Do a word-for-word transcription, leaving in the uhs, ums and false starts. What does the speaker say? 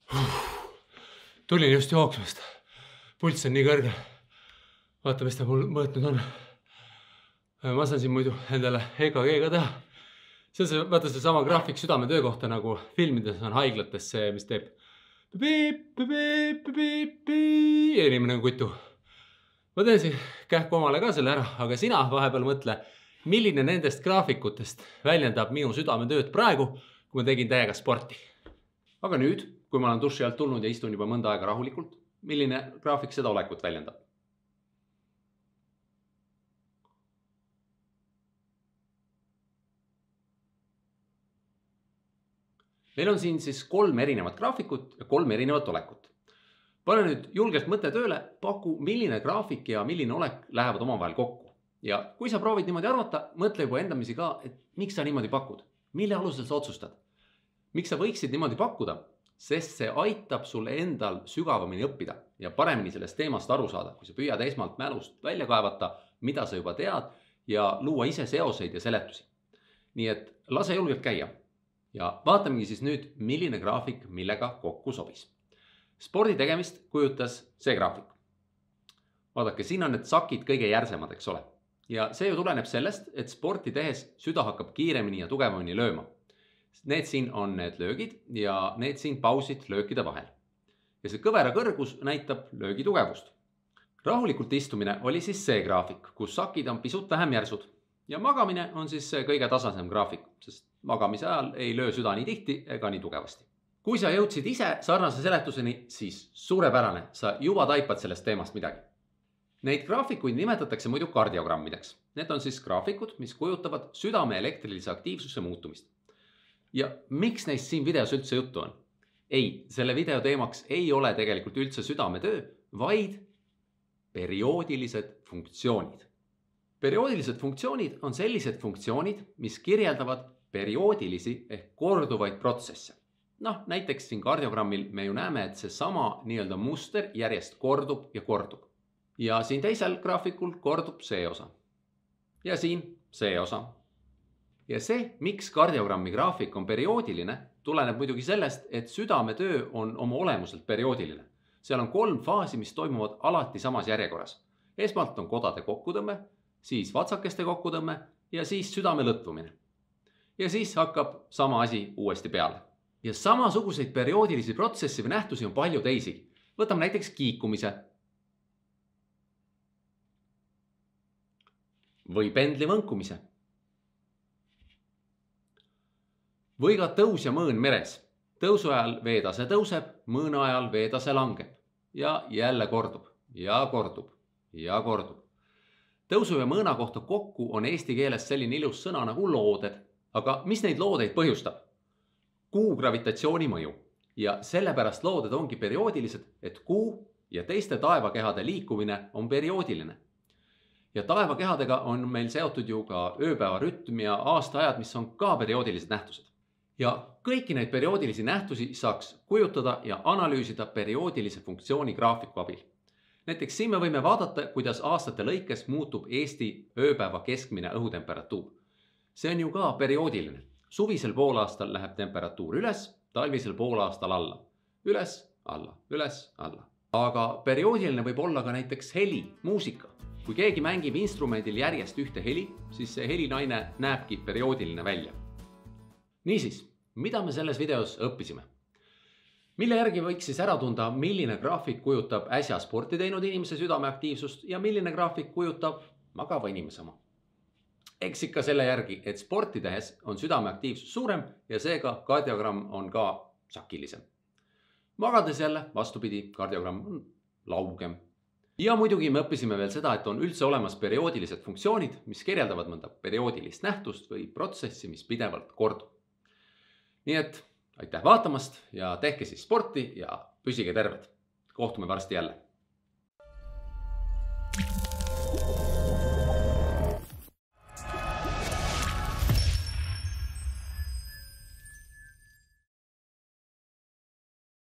Tulin just jooksmast. Pulss on nii kõrge. Vaata, mis ta mul mõõtnud on. Ma saan siin muidu endale E K G ka teha. See on see, vaata see sama graafik südame töö kohta, nagu filmides on haiglates see, mis teeb piip, piip, piip, piip, ja inimene on kutu. Ma teen siin kähku omale ka selle ära, aga sina vahepeal mõtle, milline nendest graafikutest väljendab minu südame tööd praegu, kui ma tegin täiega sporti. Aga nüüd, kui ma olen duši alt tulnud ja istun juba mõnda aega rahulikult, milline graafik seda olekut väljendab? Meil on siin siis kolm erinevat graafikut ja kolm erinevat olekut. Pane nüüd julgelt mõte tööle, paku, milline graafik ja milline olek lähevad omavahel kokku. Ja kui sa proovid niimoodi arvata, mõtle juba endamisi ka, et miks sa niimoodi pakud? Mille alusel sa otsustad? Miks sa võiksid niimoodi pakkuda? Sest see aitab sulle endal sügavamini õppida ja paremini sellest teemast aru saada, kui sa püüad esmalt mälust välja kaevata, mida sa juba tead ja luua ise seoseid ja seletusi. Nii et lase julgelt käia. Ja vaatamegi siis nüüd, milline graafik millega kokku sobis. Spordi tegemist kujutas see graafik. Vaadake, siin on need sakid kõige järsemad, eks ole. Ja see ju tuleneb sellest, et sporti tehes süda hakkab kiiremini ja tugevamini lööma. Need siin on need löögid ja need siin pausid löökide vahel. Ja see kõvera kõrgus näitab löögi tugevust. Rahulikult istumine oli siis see graafik, kus sakid on pisut vähem järsud. Ja magamine on siis see kõige tasasem graafik, sest magamise ajal ei löö süda nii tihti ega nii tugevasti. Kui sa jõudsid ise sarnase seletuseni, siis suurepärane, sa juba taipad sellest teemast midagi. Neid graafikuid nimetatakse muidu kardiogrammideks. Need on siis graafikud, mis kujutavad südame elektrilise aktiivsuse muutumist. Ja miks neist siin videos üldse juttu on? Ei, selle video teemaks ei ole tegelikult üldse südametöö, vaid perioodilised funktsioonid. Perioodilised funktsioonid on sellised funktsioonid, mis kirjeldavad perioodilisi ehk korduvaid protsesse. Noh, näiteks siin kardiogrammil me ju näeme, et see sama nii-öelda muster järjest kordub ja kordub. Ja siin teisel graafikul kordub see osa. Ja siin see osa. Ja see, miks kardiogrammi graafik on perioodiline, tuleneb muidugi sellest, et südametöö on oma olemuselt perioodiline. Seal on kolm faasi, mis toimuvad alati samas järjekorras. Esmalt on kodade kokkutõmme, siis vatsakeste kokkutõmme ja siis südame lõtvumine. Ja siis hakkab sama asi uuesti peale. Ja samasuguseid perioodilisi protsessi või nähtusi on palju teisigi. Võtame näiteks kiikumise. Või pendli võnkumise. Või ka tõus ja mõõn meres. Tõusu ajal veetase tõuseb, mõõna ajal veetase langeb. Ja jälle kordub, ja kordub, ja kordub. Tõusu ja mõõna kohta kokku on eesti keeles selline ilus sõna nagu looded. Aga mis neid loodeid põhjustab? Kuu gravitatsiooni mõju. Ja sellepärast looded ongi perioodilised, et kuu ja teiste taevakehade liikumine on perioodiline. Ja taevakehadega on meil seotud ju ka ööpäeva rütm ja aastaajad, mis on ka perioodilised nähtused. Ja kõiki neid perioodilisi nähtusi saaks kujutada ja analüüsida perioodilise funktsiooni graafiku abil. Näiteks siin me võime vaadata, kuidas aastate lõikes muutub Eesti ööpäeva keskmine õhutemperatuur. See on ju ka perioodiline. Suvisel poolaastal läheb temperatuur üles, talvisel poolaastal alla. Üles, alla, üles, alla. Aga perioodiline võib olla ka näiteks heli, muusika. Kui keegi mängib instrumendil järjest ühte heli, siis see helinaine näebki perioodiline välja. Niisiis, mida me selles videos õppisime? Mille järgi võiks siis ära tunda, milline graafik kujutab äsja sporti teinud inimese südameaktiivsust ja milline graafik kujutab magava inimese oma. Eks ikka selle järgi, et sporti tehes on südameaktiivsus suurem ja seega kardiogramm on ka sakilisem. Magades jälle, vastupidi, kardiogramm on laugem. Ja muidugi me õppisime veel seda, et on üldse olemas perioodilised funktsioonid, mis kirjeldavad mõnda perioodilist nähtust või protsessi, mis pidevalt kordub. Nii et aitäh vaatamast ja tehke siis sporti ja püsige terved. Kohtume varsti jälle.